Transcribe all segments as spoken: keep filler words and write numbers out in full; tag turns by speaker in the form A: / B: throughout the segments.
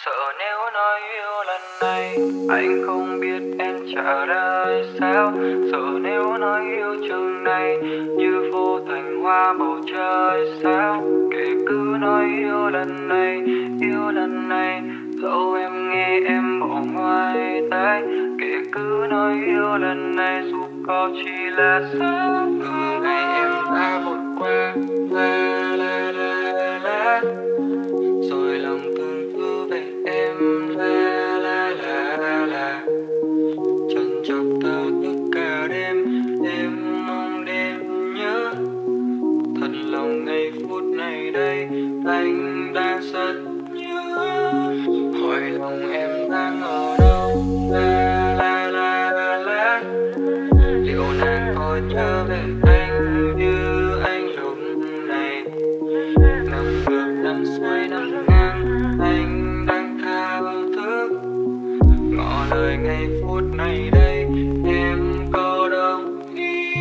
A: Sợ nếu nói yêu lần này anh không biết em trả lời sao. Sợ nếu nói yêu chừng này như vô thành hoa bầu trời sao. Kể cứ nói yêu lần này, yêu lần này dẫu em nghe em bỏ ngoài tai. Kể cứ nói yêu lần này dù có chỉ là sao. Từng ngày em đã vượt qua la la la la, rồi lòng tương tư về em la la la la. Chân chọc thao thức cả đêm, đêm mong đêm nhớ. Thật lòng ngay phút này đây anh đang rất nhớ. Hỏi lòng em đang ở đâu la la la la. Liệu nàng có nhớ về anh như anh lúc này. Nằm ngược nằm xuôi nằm ngang anh đang thao thức. Ngỏ lời ngay phút này đây em có đồng ý.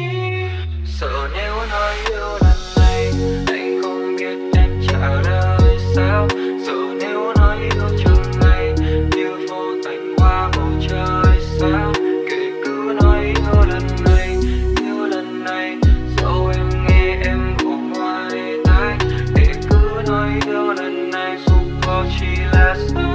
A: Sợ nếu nói yêu lần này anh không biết em trả lời sao. Sợ nếu nói yêu chừng này như vô tình hoa bầu trời sao. Kể cứ nói yêu lần này, yêu lần này dẫu em nghe em bỏ ngoài tai. Kể cứ nói yêu lần này dù có chỉ là sao.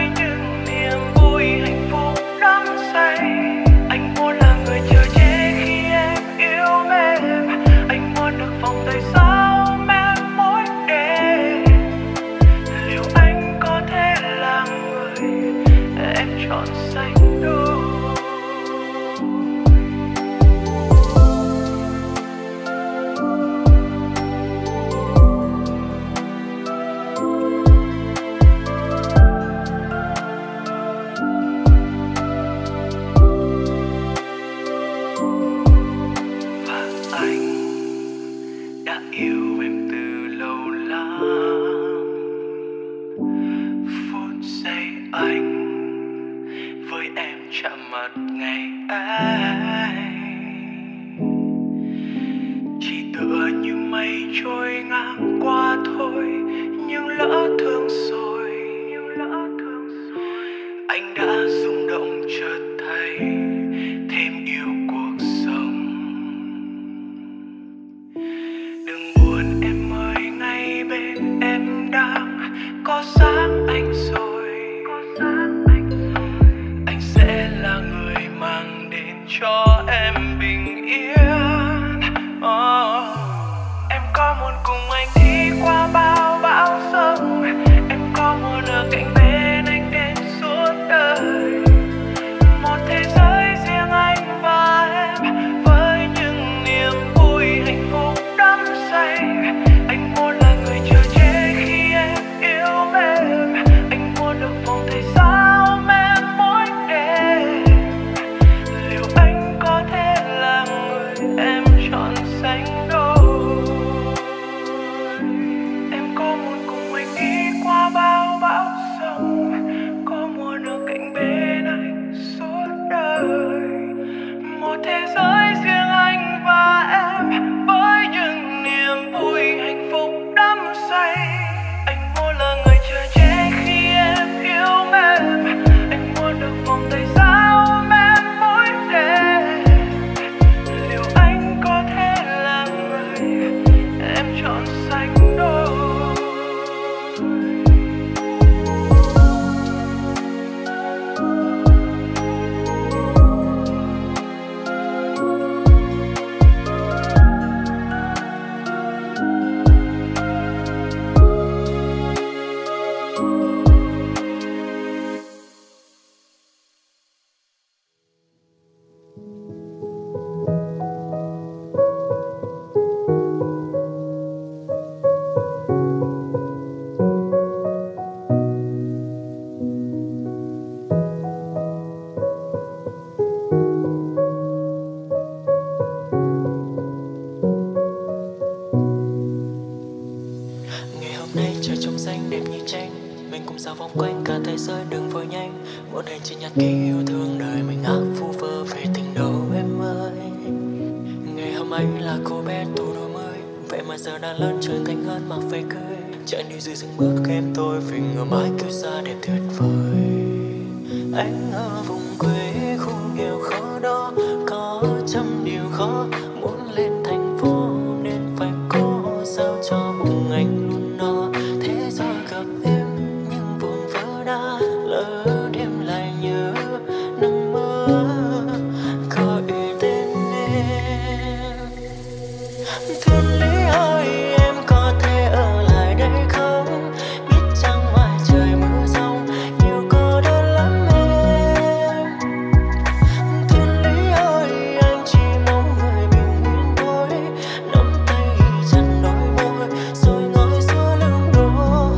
B: Hạnh phúc đắm say, anh muốn là người chờ che khi
A: cho em bình yên. Oh. Em có muốn cùng anh đi qua bao bão giông, em có muốn ở cạnh bên anh đến suốt đời. Một thế giới riêng anh và em, với những niềm vui hạnh phúc đắm say. Anh muốn là người chờ che khi em yêu em, anh muốn được vòng tay sao em mỗi đêm. Liệu anh có thể là người em chọn sánh đôi? Em có muốn cùng anh đi qua bao bão giông, có muốn ở cạnh bên anh suốt đời. Một thế giới riêng anh và em, với những niềm vui hạnh phúc đắm say. Anh muốn là người chờ che khi em yêu em, anh muốn được vòng tay sao em mỗi đêm. Liệu anh có thể là người em chọn sánh đôi?
B: Ngày hôm nay trời trong xanh đẹp như tranh, mình cùng dạo vòng quanh cả thế giới đừng vội nhanh. Một hành trình nhật ký yêu thương đời mình ác vu vơ về tình đâu em ơi. Ngày hôm ấy là cô bé tuổi đôi mươi, vậy mà giờ đã lớn trưởng thành hơn mặc về cười. Chạy đi dưới rừng bước em tôi vì ngờ mãi kêu xa đẹp tuyệt vời. Anh ở vùng quê khu nghèo khó đó, có trăm điều khó, muốn lên thành phố nên phải cố sao cho bụng anh luôn no. Thế rồi gặp em nhưng vụn vỡ đã lỡ đêm lại nhớ nắng mưa gọi tên em. Thiên lý ơi em có thể ở lại đây không, biết chăng ngoài trời mưa giông nhiều cô đơn lắm em. Thiên lý ơi anh chỉ mong người bình yên thôi, nắm tay chặt đôi môi rồi ngồi giữa lưng đôi.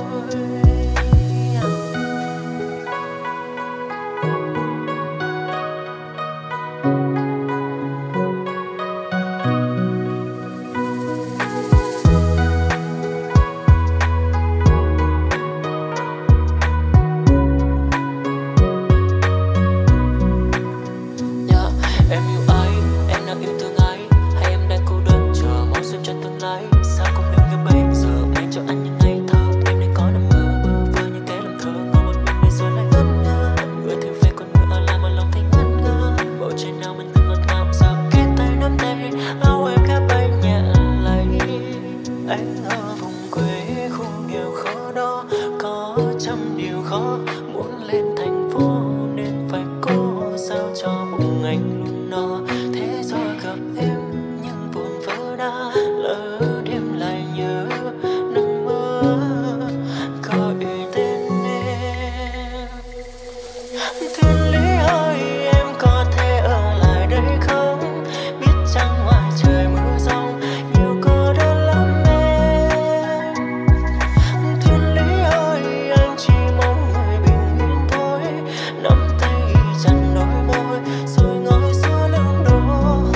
B: Yeah, em yêu ai, em đang yêu thương ai, hay em đang cô đơn chờ mong xuân cho tương lai. Sao không yêu như bây giờ mang cho anh những ngày thơ, em đang có nằm mơ bơ vơ như kẻ làm thơ, ngồi một mình để rồi lại ngẩn ngơ. Người thì về còn người ở lại mà lòng thấy ngẩn ngơ. Bầu trời nào mình từng ngọt ngào giờ kết tay nắm tay, áo em khẽ bay nhẹ lấy. Anh ở vùng quê khu nghèo khó đó, có trăm điều khó, muốn lên thành phố nên phải cố sao cho bụng anh luôn no. Thế rồi gặp em nhưng vụn vỡ đã lỡ đêm lại nhớ nắng mưa gọi tên em. Thiên lý ơi em có thể ở lại đây không, biết chăng ngoài trời mưa giông nhiều cô đơn lắm em. Thiên lý ơi anh chỉ mong người bình yên thôi, nắm tay chặt đôi môi rồi ngồi giữa lưng đôi.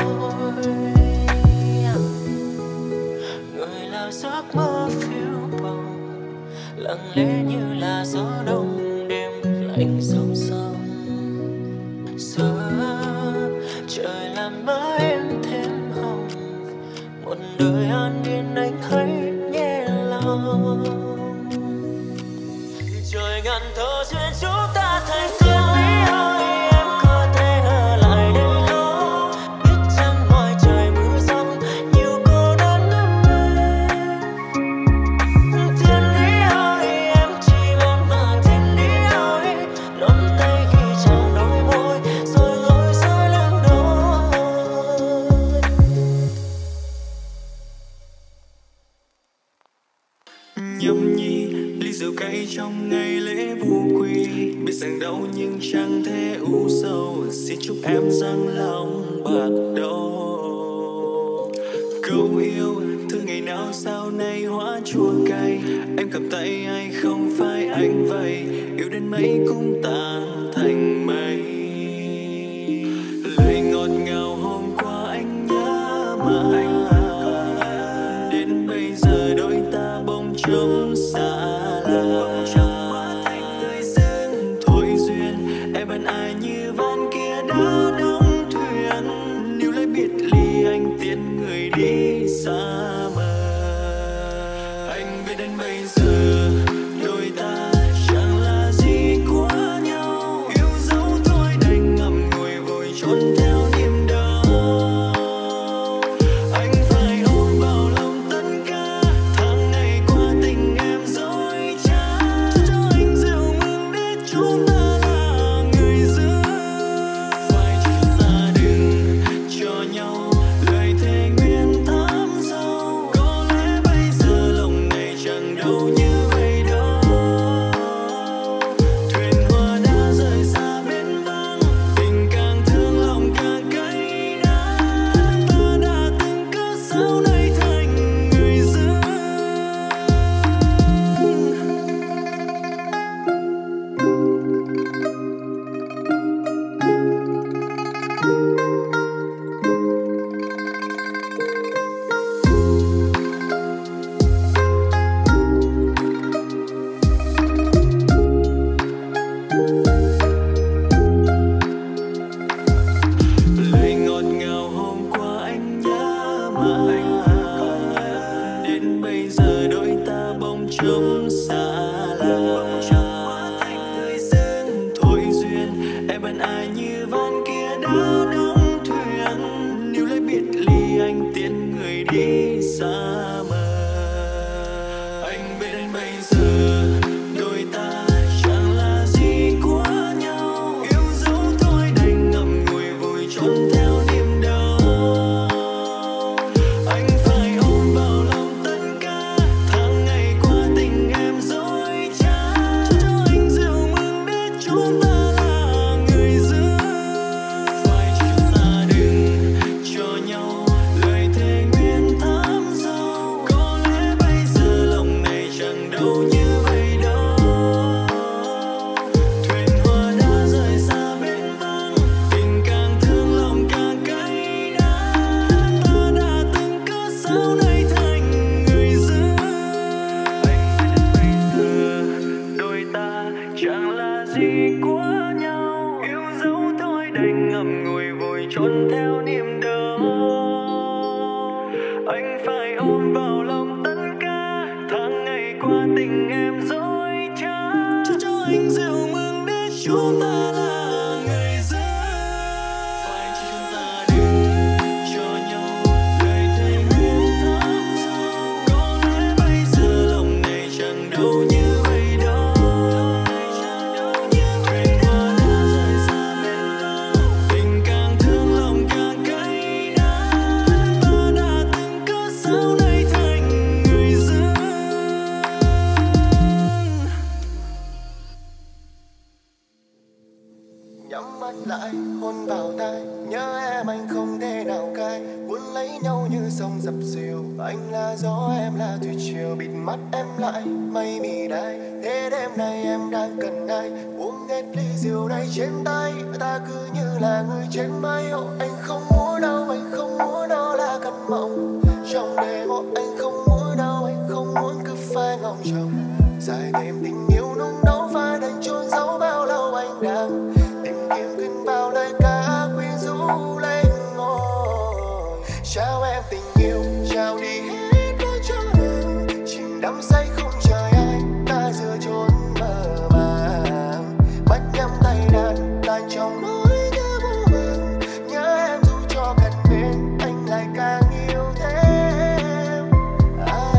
B: Người là giấc mơ phiêu bồng, lặng lẽ như là gió đông đêm lạnh sông sông. Giờ trời làm mơ em thêm hồng, một đời an yên anh hãy nhẹ lòng. Trời ngàn thơ duyên chúng ta thành thiên lý ơi em có thể ở lại đây không, biết chăng ngoài trời mưa giông nhiều cô đơn lắm em. Thiên lý ơi em chỉ mong mà thiên lý ơi nắm tay khi chạm đôi môi rồi ngồi giữa lưng đôi.
C: trong ngày lễ vu quy. Biết rằng đau nhưng chẳng thể u sầu, xin chúc em răng lòng bạc đầu. Câu yêu thương ngày nào sau này hóa chua cay, em cầm tay ai không phải anh vậy, yêu đến mấy cũng tan thành mây. Lời ngọt ngào hôm qua anh nhớ mãi, đến bây giờ đôi ta bỗng trống xa lạ. Thôi duyên em vẫn ai như van kia đã đóng thuyền, nếu lấy biệt ly anh tiễn người đi xa mờ. Anh biết đến bây giờ đôi ta chẳng là gì của nhau, yêu dấu thôi đành ngậm ngùi vội trốn theo niềm đau. Anh phải ôm vào lòng tất cả tháng ngày qua tình em dối trá, cho anh rượu mừng để chúng ta là người giữ. Phải cho chúng ta đừng cho nhau lời thề nguyện thắm sâu, có lẽ bây giờ lòng này chẳng đâu như vậy đâu. Thuyền hoa đã rời xa bến vắng, tình càng thương lòng càng cay đắng. Ta đã từng cớ sao nay thành người dưng. Lời ngọt ngào hôm qua anh nhớ mãi, đến bây giờ đôi ta bỗng trống xa lạ. Thôi duyên em vẫn ai như van kia đã đóng thuyền, nếu lấy biệt ly anh tiễn người đi xa mờ. Anh biết đến bây giờ đôi ta chẳng là gì của nhau, yêu dấu thôi đành ngậm ngùi vội trốn theo niềm đau. Anh phải ôm vào lòng tất cả tháng ngày qua tình em dối trá, cho anh rượu mừng để chúng ta là người giữ. Phải cho chúng ta đừng cho nhau lời thề nguyện thắm sâu, có lẽ bây giờ lòng này chẳng đâu như vậy đâu. Thuyền hoa đã rời xa bến vắng, tình càng thương lòng càng cay đắng. Ta đã từng cớ sao nay thành người dưng. Anh biết đến bây giờ đôi ta chẳng là gì của nhau, yêu dấu thôi đành ngậm ngùi vội trốn theo niềm đau. Anh phải ôm vào lòng tất cả tháng ngày qua tình em dối trá, cho cho anh rượu mừng để chúng ta là người giữ. Phải cho chúng ta đừng cho nhau lời thề nguyện thắm sâu, có lẽ bây giờ lòng này chẳng đâu như vậy đâu. Thuyền hoa đã rời xa bến vắng, tình càng thương lòng càng cay đắng. Ta đã từng cớ sao nay thành người dưng.
D: Nhắm mắt lại hôn vào tai, nhớ em anh không thể nào cai, cuốn lấy nhau như sông dập dìu. Anh là gió em là thủy triều, bịt mắt em lại mây mì đai. Thế đêm nay em đang cần ai, uống hết ly rượu này trên tay. Ta cứ như là người trên mây, oh, anh không muốn đâu, anh không muốn đâu là cơn mộng trong đêm. Oh, anh không muốn đâu, anh không muốn cứ phải ngóng trông dài đêm tình yêu nung nấu phải đành chôn giấu bao lâu anh đang tìm kiếm gần vào lời ca quyến rũ lên ngôi. Chào em tình yêu, chào đi hết nỗi cho em, chìm đắm say không chờ ai, ta giữa chốn mơ màng. Mắt nhắm tay đàn tan trong nỗi nhớ vô vàn, nhớ em dù cho gần bên anh lại càng yêu thêm. À.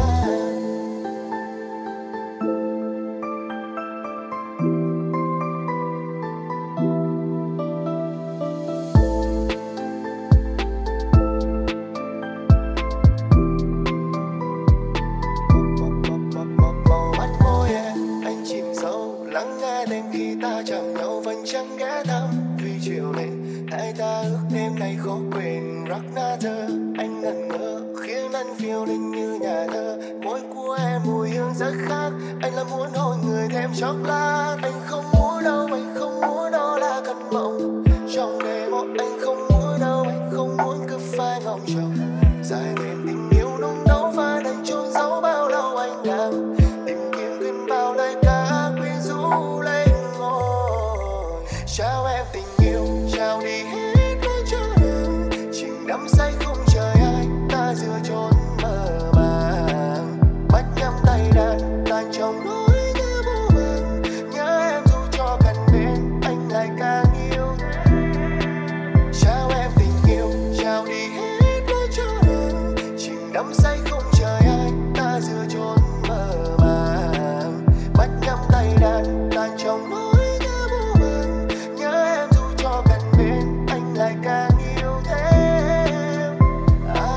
D: Chắc là anh không muốn đâu, anh không muốn đó là cơn mộng. Trong đêm một anh không muốn đâu, anh không muốn cứ phải ngóng trông. Dài thêm tình yêu nung nấu và đành chôn giấu bao lâu anh đang tìm kiếm gần bao lời ca quyến rũ lên ngôi. Chào em tình yêu, chào đi hết với cho đường. Chìm đắm say không chờ ai, ta giữa chốn mơ màng. Mắt nhắm tay đàn, đàn trong nỗi nhớ vô vàn. Nhớ em dù cho gần bên, anh lại càng yêu. Chào em tình yêu, chào đi hết với cho đường. Chìm đắm say không chờ ai, ta giữa chốn mơ màng. Mắt nhắm tay đàn, đàn trong nỗi nhớ vô vàn. Nhớ em dù cho gần bên, anh lại càng yêu thêm. À.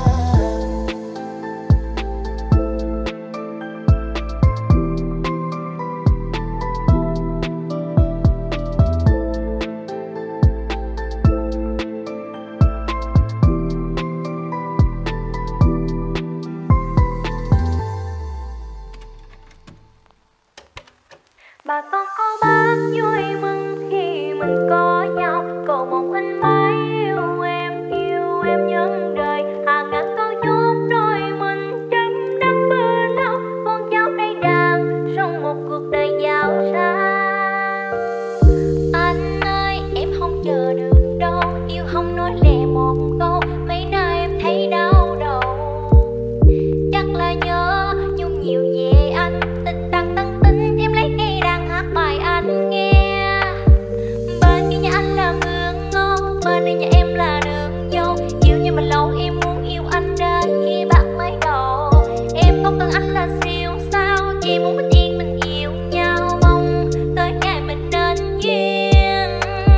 E: Bà con cô bác vui mừng khi mình có nhau. Cầu mong anh mãi yêu em, yêu em nhân đời. Hàng ngàn câu chúc đôi mình trăm năm bên nhau. Con cháu đầy đàn trong một cuộc đời giàu sang. Anh ơi em không chờ được đâu, yêu không nói lẻ một câu. Mấy nay em thấy đau đầu, chắc là nhớ nhung nhiều về anh. Tình tăng tăng tính em lấy cây đàn hát bài anh nghe. Bên kia nhà anh là mương ngon, bên đây nhà em là đường dâu. Yêu như mình lâu em muốn yêu anh đến khi bạc mới đầu. Em không cần anh là siêu sao, chỉ muốn bình yên mình yêu nhau. Mong tới ngày mình nên duyên.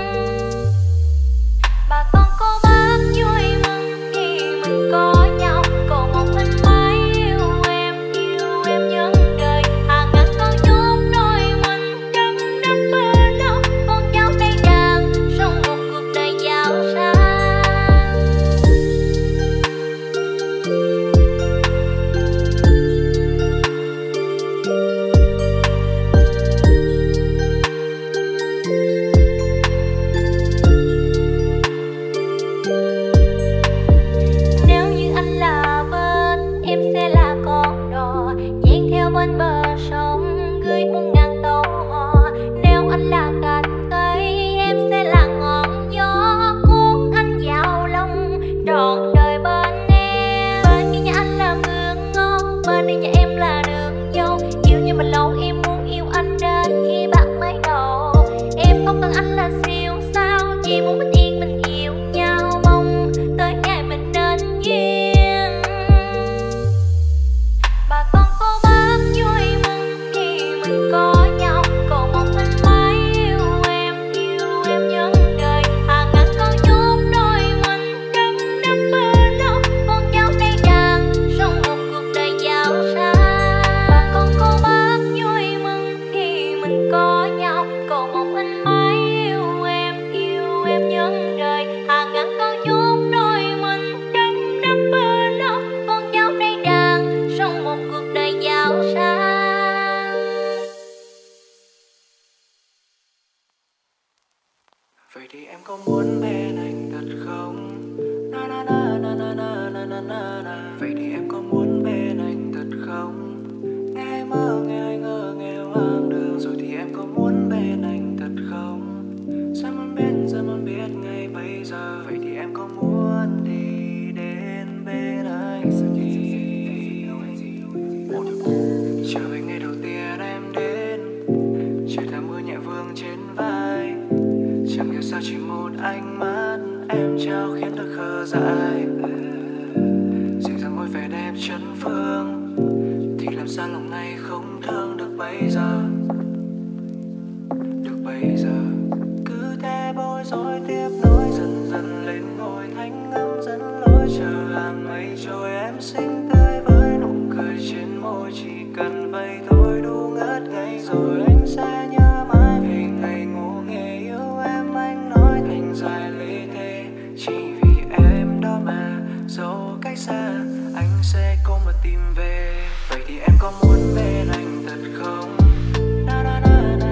E: Bà con cô bác vui mừng khi mình có nhau. Cầu mong anh mãi yêu em, yêu em nhân đời. Hàng ngàn câu chúc đôi mình trăm năm bên nhau. Con cháu đầy đàn trong một cuộc đời giàu sang. Nếu như anh là bên, em sẽ là con đò dạt theo bên bờ sông, gửi muôn ngàn tàu hò. Nếu anh là cành cây, em sẽ là ngọn gió cuốn anh vào lòng trọn đời bên em. Bên kia nhà anh là mương ngon, bên đây nhà em là đường dâu. Yêu như mình lâu em muốn yêu anh đến khi bạc mới đầu. Em không cần anh là siêu sao, chỉ muốn bình yên mình yêu nhau. Mong tới ngày mình nên duyên. Bà con cô bác vui mừng khi mình có nhau. Cầu mong anh mãi yêu em, yêu em nhân đời. Hàng ngàn câu chúc đôi mình trăm năm bên nhau. Con cháu đầy đàn trong một cuộc đời giàu sang. Bà con cô bác vui mừng khi mình có nhau. Cầu mong anh mãi yêu em, yêu em nhân đời. Hàng ngàn câu chúc đôi mình trăm năm bên nhau. Con cháu đầy đàn trong một cuộc đời giàu sang.
B: Vậy thì em có muốn bên anh thật không? Na na na na na na na na na na. Vậy thì em có muốn bên anh thật không? Nghe anh mơ, nghe anh ngơ, nghe hoang đường. Rồi thì em có muốn bên anh thật không? Sao muốn biết, sao muốn biết ngay bây giờ. Vậy thì em có muốn đi đến bên anh thì trở về ngày đầu tiên em đến, trời thơm mưa nhẹ vương trên vai. Chẳng hiểu sao chỉ một ánh mắt em trao khiến tôi khờ dại. Dịu dàng môi vẻ đẹp chân phương, thì làm sao lòng này không thương được bây giờ. Được bây giờ cứ thế bối rối tiếp nối dần dần lên ngôi thanh ngâm dẫn lối chờ hàng mây trôi. Em xinh tươi với nụ cười trên môi, chỉ cần vậy thôi đủ ngất ngây rồi. Anh sẽ nhớ mãi về ngày ngủ nghe yêu em, anh nói thành dài lê thê. Chỉ vì em đó mà dẫu cách xa anh sẽ có mà tìm về. Vậy thì em có muốn bên anh thật không? Na na na na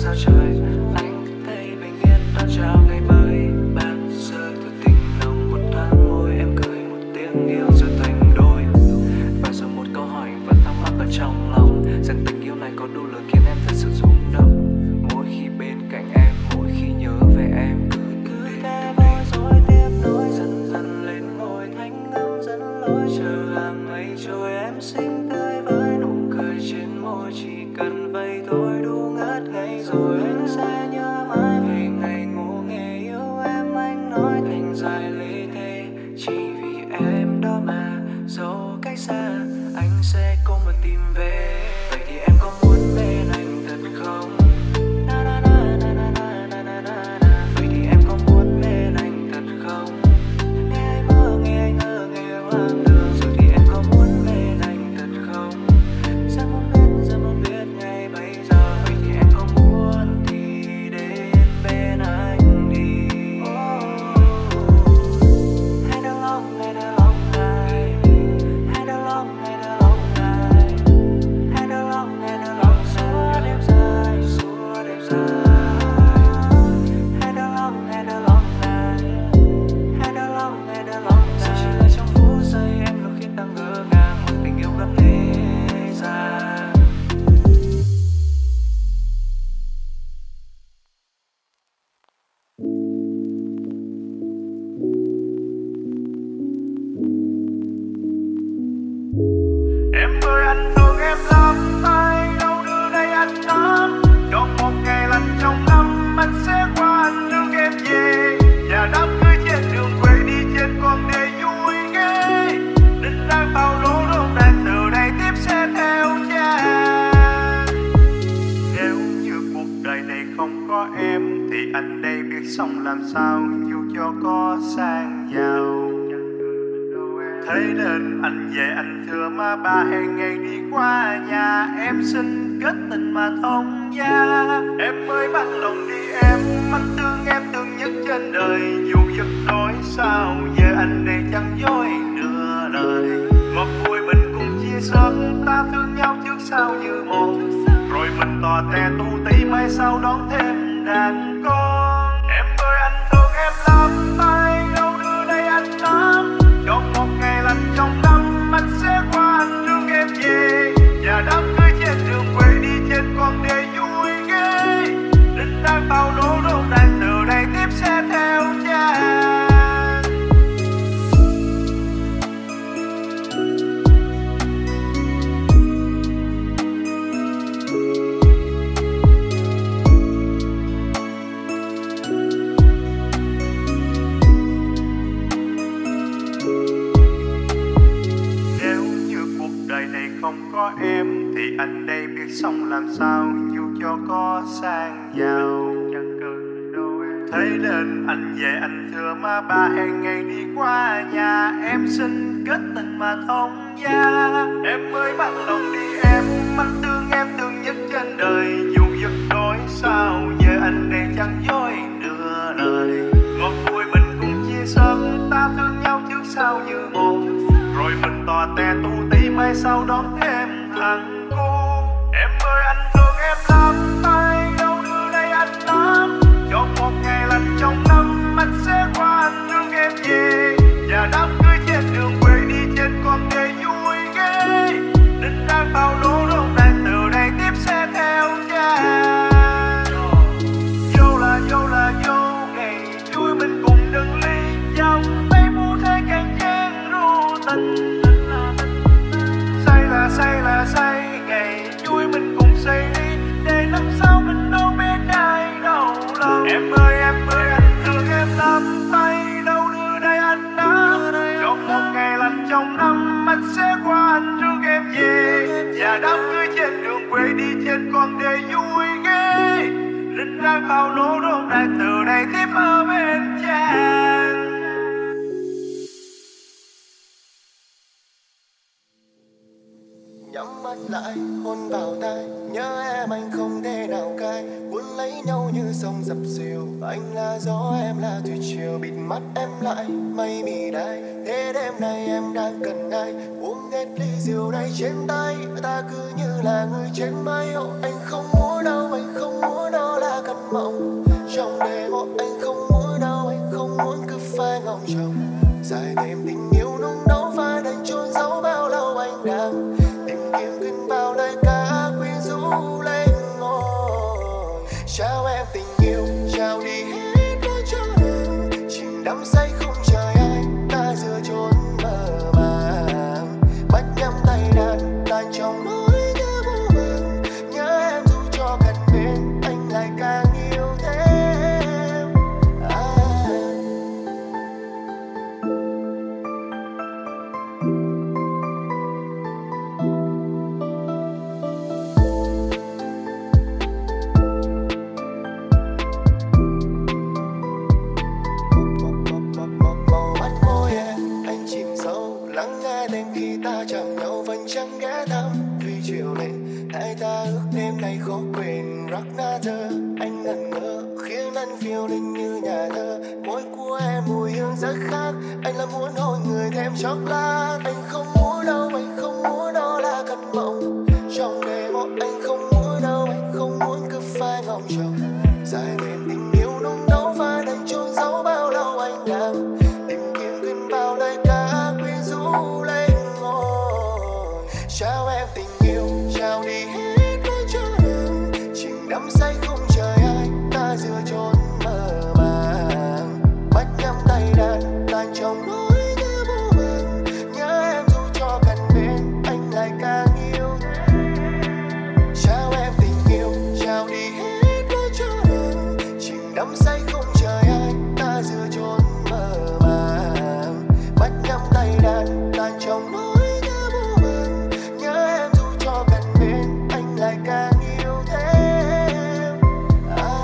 A: sao trời. Anh thấy bình yên đón chào ngày mới. Ban giờ từ tình nồng một thoáng môi, em cười một tiếng yêu rồi thành đôi. Và rồi một câu hỏi vẫn thắc mắc ở trong lòng, rằng tình yêu này có đủ lớn khiến em thật sự rung động. Mỗi khi bên cạnh em, mỗi khi nhớ về em, cứ cứ thế bối rối tiếp nối, dần dần lên ngôi thanh âm dẫn lối. Chờ hàng ngày trôi em xinh tươi với nụ cười trên môi, chỉ cần vậy thôi đủ ngất ngây rồi. Anh sẽ nhớ mãi về ngày ngủ nghe yêu em, anh nói thành dài lê thê chỉ vì em đó mà. Dẫu cách xa anh sẽ cố mà tìm về. Vậy thì em có muốn bên anh thật không? Na na na na na na na na na na. Vậy thì em có muốn bên anh thật không? Nghe anh mơ, nghe anh ngơ, nghe hoang đường. Rồi thì em có muốn bên anh thật không? Giờ muốn biết, giờ muốn biết ngay bây giờ. Vậy thì em có muốn thì đến bên anh đi. Hãy đừng lòng, hãy đừng lòng này. Hãy đừng lòng, hãy đừng lòng này. Hãy đừng lòng, hãy đừng lòng suốt đêm dài, suốt đêm dài. Hãy đừng lòng, hãy đừng lòng này. Hãy đừng lòng, hãy đừng lòng này. Dù chỉ là trong phút giây em lúc khi ta ngỡ ngàng, một tình yêu gấp thế gian.
C: Em ơi anh thương em lắm, tay đâu đưa đây anh nắm. Trong một ngày lạnh trong năm, anh sẽ qua anh rước em về. Và đám cưới trên đường quê đi trên con đê vui ghê. Đinh đang bao lố rôn đàn từ đây tiếp sẽ theo cha. Nếu như cuộc đời này không có em, thì anh đây biết sống làm sao dù cho có sang giàu. Thế nên anh về anh thưa má ba hẹn ngày đi qua nhà em, xin kết tình mà thông gia. Em ơi bằng lòng đi em, anh thương em thương nhất trên đời. Dù giật nói sao giờ anh đây chẳng dối nửa lời. Ngọt vui mình cùng chia sớt, ta thương nhau trước sau như một. Rồi mình tò te tu tí mai sau đón thêm đàn con. Em ơi anh thương em lắm, tay đâu đưa đây anh nắm. Trong một ngày lạnh trong năm, anh sẽ qua anh rước em về. Và đám cưới trên đường quê đi trên con đê vui ghê. Đinh đang bao lố rôn đàn từ đây tiếp sẽ theo cha. Không có em thì anh đây biết sống làm sao dù cho có sang giàu. Thế nên anh về anh thưa má ba hẹn ngày đi qua nhà em, xin kết tình mà thông gia. Em ơi bằng lòng đi em, anh thương em thương nhất trên đời. Dù giật nói sao giờ anh đây chẳng dối nửa lời. Ngọt vui mình cùng chia sớt, ta thương nhau trước sau như một. Rồi mình tò te tu tí mai sau đón thêm thằng cô. Em ơi anh thương em lắm, tay đâu đưa đây anh nắm. Trong một ngày lạnh trong năm, anh sẽ qua anh rước em về. Và đám cưới trên đường quê đi trên con đê vui ghê. Đinh đang bao lố rôn đàn từ đây tiếp sẽ theo cha. Vô là vô là vô, ngày vui mình cùng đừng ly. Dòng tay mua thế càng chen ru tình. Say là say là say, ngày vui mình cùng say đi. Để năm sau mình đâu biết ai đâu lòng. Em ơi em ơi anh thương em lắm, tay đâu đưa đây anh nắm. Trong một ngày lạnh trong năm, anh sẽ qua anh rước em về. Và đám cưới trên đường quê đi trên con đê vui ghê. Linh đang bao lố rôn đàn từ đây tiếp ở bên chàng.
D: Nhắm mắt lại hôn vào tai, nhớ em anh không thể nào cai. Cuốn lấy nhau như sông dập dìu, anh là gió em là thủy triều. Bịt mắt em lại mây mì đai, thế đêm nay em đang cần ai. Uống hết ly rượu này trên tay, ta cứ như là người trên mây. Anh không muốn đâu, anh không muốn đâu. trao em tình yêu, trao đi hết nỗi cho đời, chìm đắm say không chờ ai, ta giữa chốn mơ màng, mắt nhắm tay đàn tan trong nỗi nhớ vô vàn, nhớ em dù cho gần bên anh lại càng yêu thêm. À. Màu mắt môi em, anh chìm sâu lắng nghe đêm khi ta chạm nhau vẫn chẳng ghé thăm tuy chiều lên hai ta ước đêm này khó quên rắc na thơ anh ngẩn ngơ khiến anh phiêu linh như nhà thơ môi của em mùi hương rất khác anh là muốn hôn người thêm chốc lát anh không muốn đâu anh không muốn đó là cơn mộng trong đêm một anh không muốn đâu anh không muốn cứ phải ngóng trông dài thêm tình yêu nung nấu và đành chôn giấu bao lâu anh đang tìm kiếm gần bao lời ca quyến rũ lên ngôi trao em tình yêu trao đi hết nỗi cho đời chìm đắm say không chờ ai ta giữa chốn mơ màng mắt nhắm tay đàn tan trong nỗi nhớ vô vàn nhớ em dù cho gần bên anh lại càng yêu trao em tình yêu trao đi hết nỗi cho đời chìm đắm say không chờ ai ta giữa chốn mơ màng mắt nhắm tay đàn tan trong nỗi nhớ vô vàn nhớ em dù cho gần bên anh lại càng yêu thêm. À.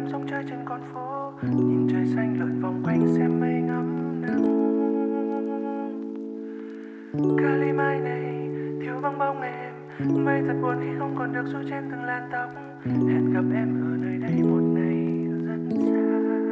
D: em sống chơi trên con phố, nhìn trời xanh lượn vòng quanh xem mây ngắm nắng. Cali mai này thiếu vắng bóng em, mây thật buồn khi không còn được du trên từng làn tóc. Hẹn gặp em ở nơi đây một ngày rất xa.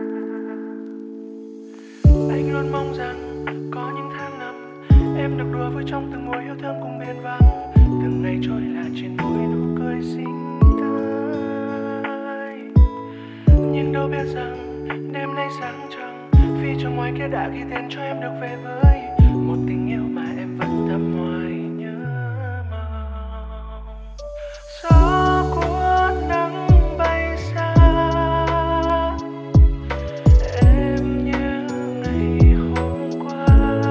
D: Anh luôn mong rằng có những tháng năm em được đùa vui trong từng mùa yêu thương cùng biển vắng. Từng ngày trôi là trên môi nụ cười xinh tươi. Nhưng đâu biết rằng đêm nay sáng trăng, vì trong ngoài kia đã ghi tên cho em được về với một tình yêu mà em vẫn thầm hoài nhớ mong. Gió cuốn nắng bay xa, em như ngày hôm qua.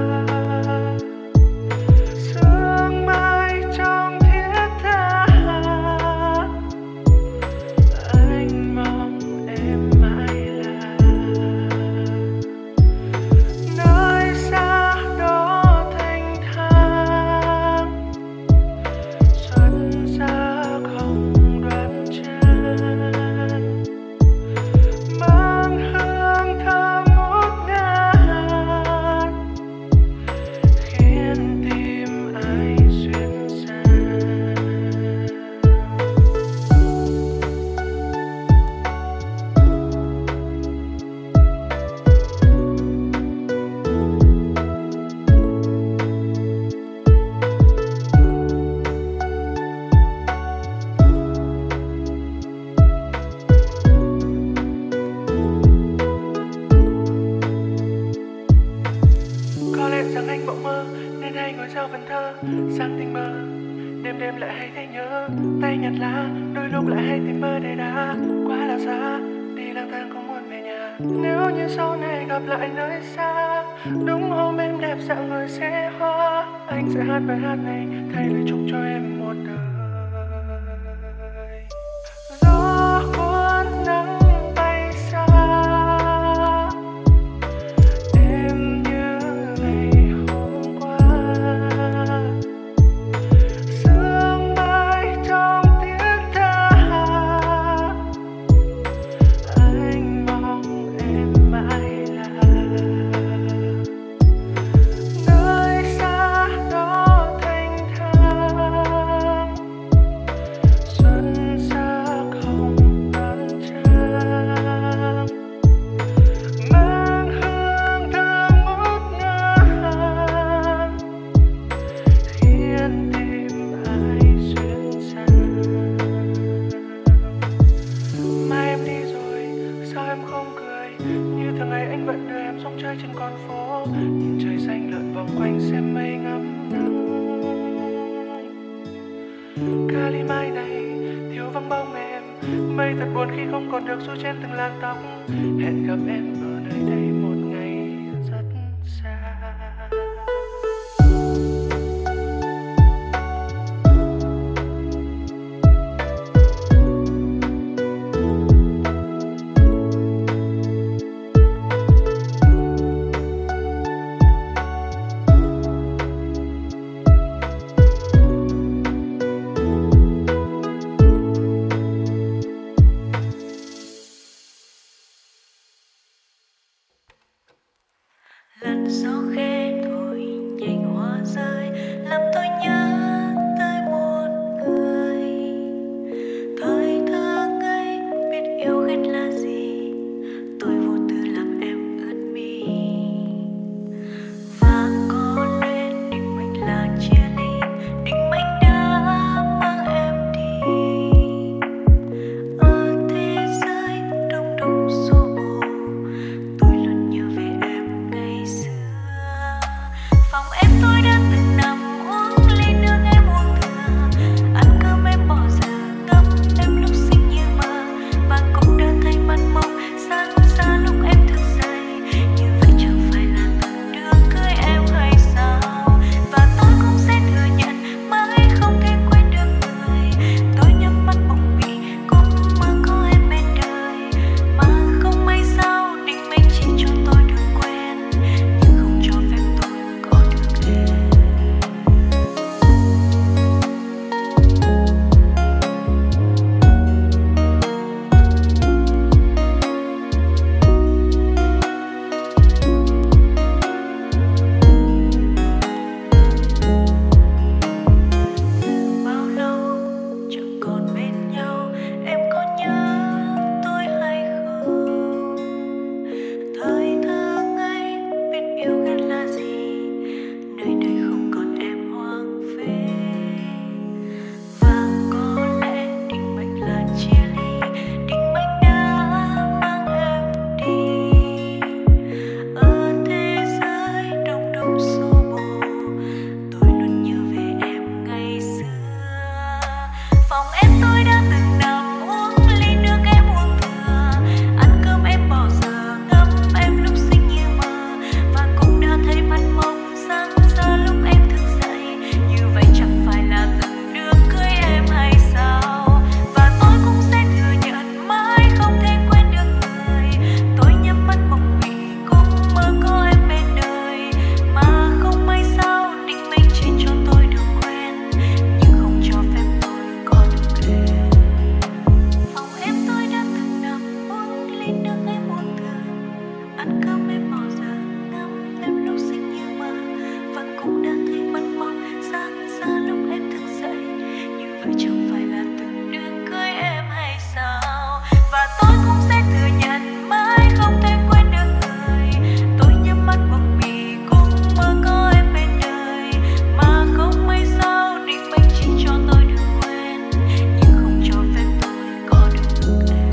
D: Sương mai trong thiết tha, anh mong em mãi là nơi xa đó thanh thang. Xuân xa không đoán chừng, mang hương thơm ngút ngát, khiến tim ai xuyên xa. Có lẽ rằng anh mộng mơ nên hay ngồi sau vần thơ sang tình mơ. Đêm đêm lại hay thấy nhớ tay nhặt lá, đôi lúc lại hay tìm mơ để đã quá là xa. Đi lang thang không muốn về nhà. Nếu như sau này gặp lại nơi xa, đúng hôm em đẹp dạng người xe hoa, anh sẽ hát bài hát này thay lời chúc cho em một đời. Gió cuốn nắng bay xa, em như ngày hôm qua. Sương mai trong tiếng tha, anh mong em mãi là nơi xa đó thanh thang. Xuân xa không đoán chừng, mang hương thơm ngút ngát, khiến tim ai xuyên xa. Mai em đi rồi, sao em không cười? Như thường ngày anh vẫn đưa em sống chơi trên con phố, nhìn trời xanh lượn vòng quanh xem mây ngắm nắng. Cali mai này thiếu vắng bóng em, mây thật buồn khi không còn được du trên từng làn tóc. Hẹn gặp em ở nơi đây một ngày rất xa.
F: ly nước em muôn thường, ăn cơm em bỏ giờ ngắm em lúc xinh như mơ, và cũng đã thấy mất mong sáng ra lúc em thức dậy. Như vậy chẳng phải là từng đường cưới em hay sao? Và tôi cũng sẽ thừa nhận mãi không thể quên được người tôi nhắm mắt bừng bì cũng mơ có em bên đời, mà không may sao định mệnh chỉ cho tôi được quên nhưng không cho phép tôi có được em.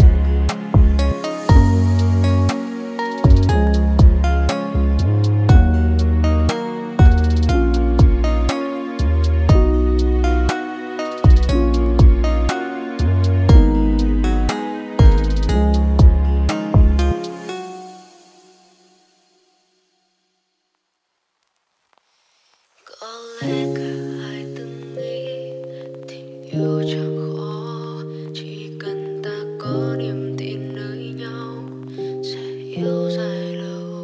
F: Có lẽ cả hai từng nghĩ tình yêu chẳng khó, chỉ cần ta có niềm tin nơi nhau sẽ yêu dài lâu.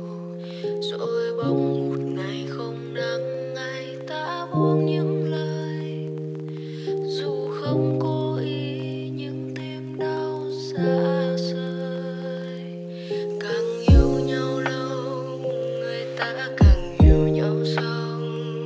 F: Rồi bỗng một ngày không nắng ai ta buông những lời, dù không cố ý nhưng tim đau xa rời. Càng yêu nhau lâu người ta càng yêu nhau sâu,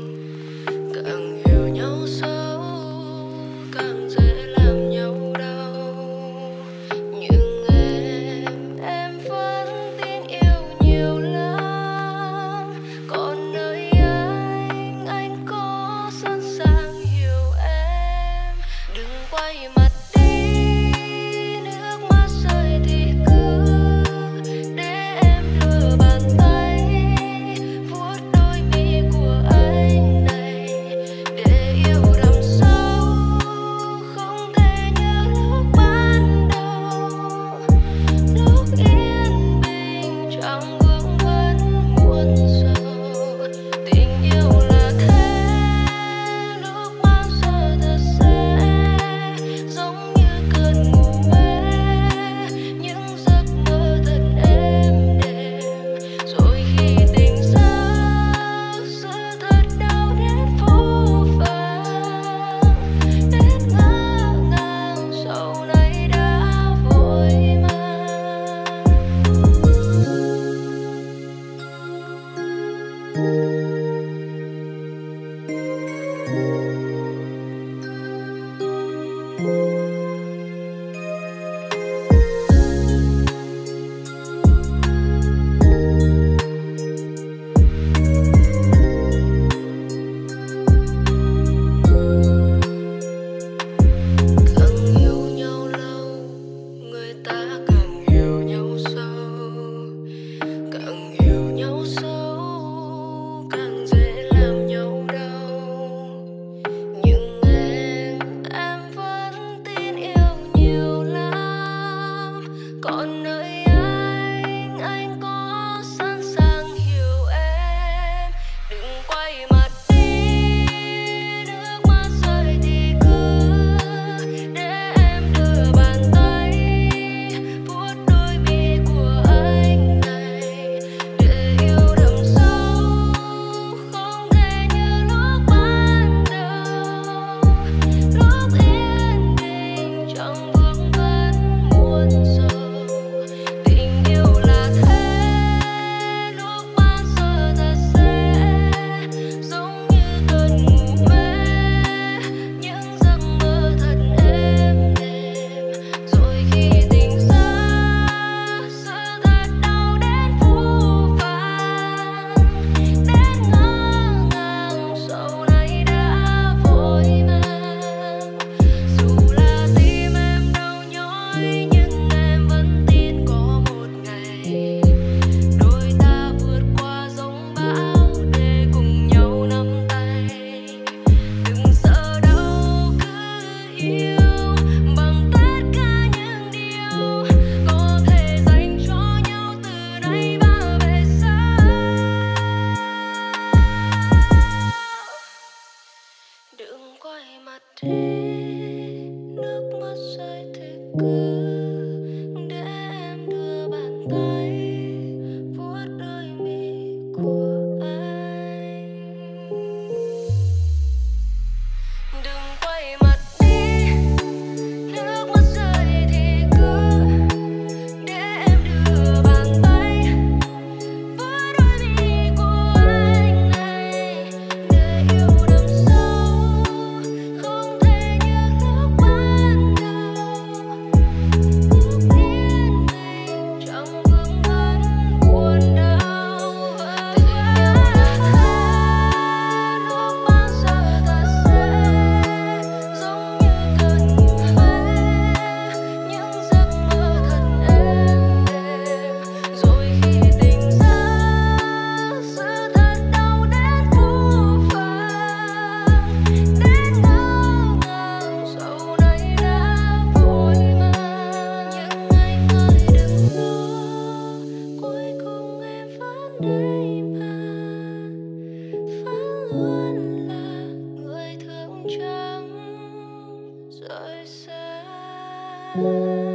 F: càng yêu nhau sâu càng dễ làm nhau đau. Nhưng em em vẫn tin yêu nhiều lắm, còn nơi anh anh có sẵn sàng hiểu em. Đừng quay mặt đi, nước mắt rơi thì cứ để em đưa bàn tay vuốt đôi mi của anh này, để yêu đậm sâu không thể như lúc ban đầu. Lúc yên bình chẳng vương vấn muôn sầu, tình yêu là thế. Lúc mang giờ thật sẽ giống như cơn ngủ mê, những giấc mơ thật êm đềm. Rồi khi tỉnh giấc sự thật đau đến phũ phàng, đến ngỡ ngàng sau này đã vội màng. Càng yêu nhau lâu người ta càng yêu nhau sâu, càng yêu nhau sâu càng dễ làm nhau đau. Nhưng em em vẫn tin yêu nhiều lắm, còn nơi anh anh có sẵn sàng hiểu em. Đừng quay mặt đi, nước mắt rơi thì cứ để em đưa bàn tay vuốt đôi mi của anh này, để yêu đậm sâu không thể như lúc ban đầu. Lúc yên bình chẳng vương vấn muôn sầu, tình yêu là thế. Lúc mang giờ thật sẽ giống như cơn ngủ mê, những giấc mơ thật êm đềm. Rồi khi tỉnh giấc sự thật đau đến phũ phàng, đến ngỡ ngàng sau này đã vội màng. Dù là tim em đau nhói nhưng em vẫn tin có một ngày đôi ta vượt qua giông bão để cùng nhau nắm tay. Đừng sợ đâu, cứ yêu bằng tất cả những điều có thể dành cho nhau từ nay và về sau. Đừng quay mặt đi, nước mắt rơi thì cứ để em đưa bàn tay vuốt đôi mi của anh. Đừng quay mặt đi, nước mắt rơi thì cứ để
E: ta.